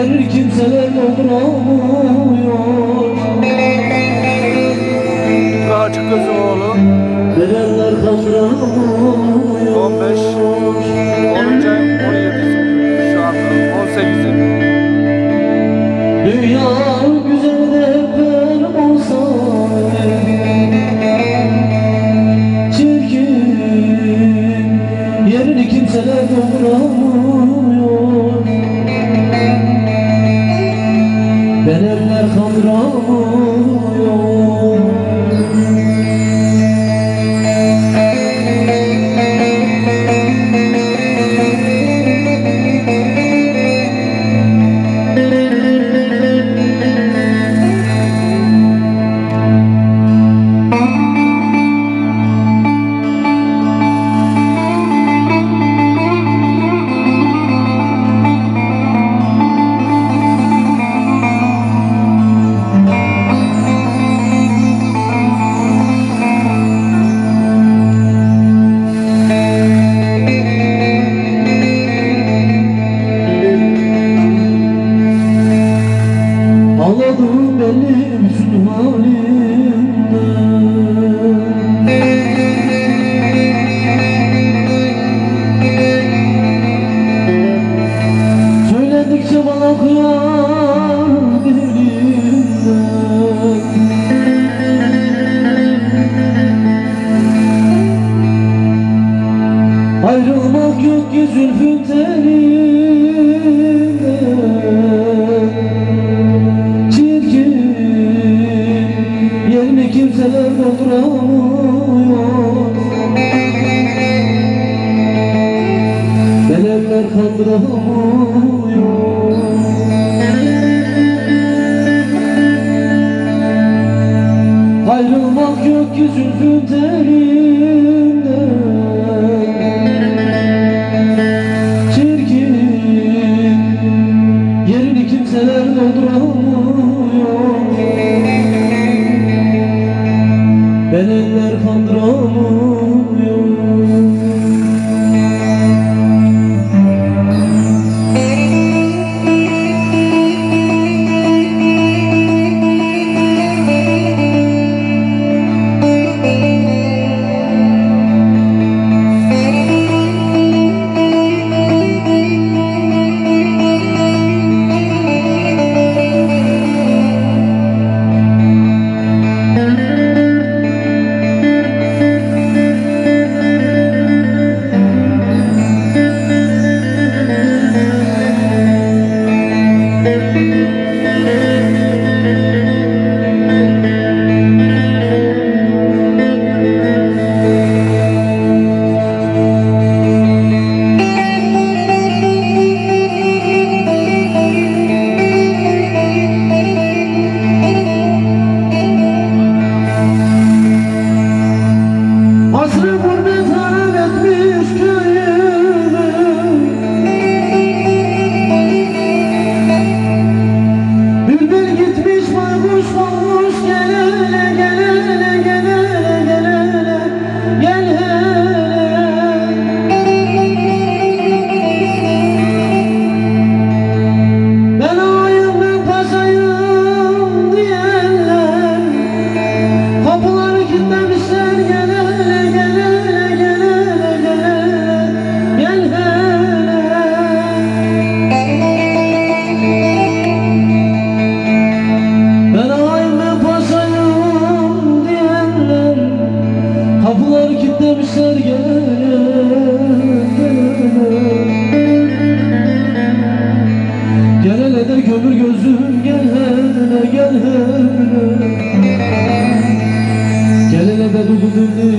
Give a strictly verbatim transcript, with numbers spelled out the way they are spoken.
Gelir kimseler dolduramıyor. Daha açık gözüm oğlum. Verenler kaldıramıyor. on beş, onuncu ayın on yedisi şu anda, on sekizi. Dünya güzel de hep benim olsa, çirkin yerini kimseler dolduramıyor. Ben eller kandıramıyor. Ağladım belli bütün halimden. Söylendikçe bana kıyar dilimden. Ayrılmak yok ki zülfün telinden. Yerini kimseler dolduramıyor. Ben eller kandıramıyor. Ayrılmak yok ki zülfün telinden. Çirkin yerini kimseler dolduramıyor. Ben eller kandıramıyor. Asrı gurbet harap etmiş köyümü. Bülbül gitmiş baykuş olmuş. Gel hele gel hele gel hele gel hele gel hele. Ben ağayım ben paşayım diyenler kapıları kilitlemişler. Gel hele gel hele gel hele gel hele gel hele. Ben ağayım ben paşayım diyenler kapıları kilitlemişler. Gel hele gel hele de kömür gözüm. Gel hele gel hele gel hele de duygu dinle.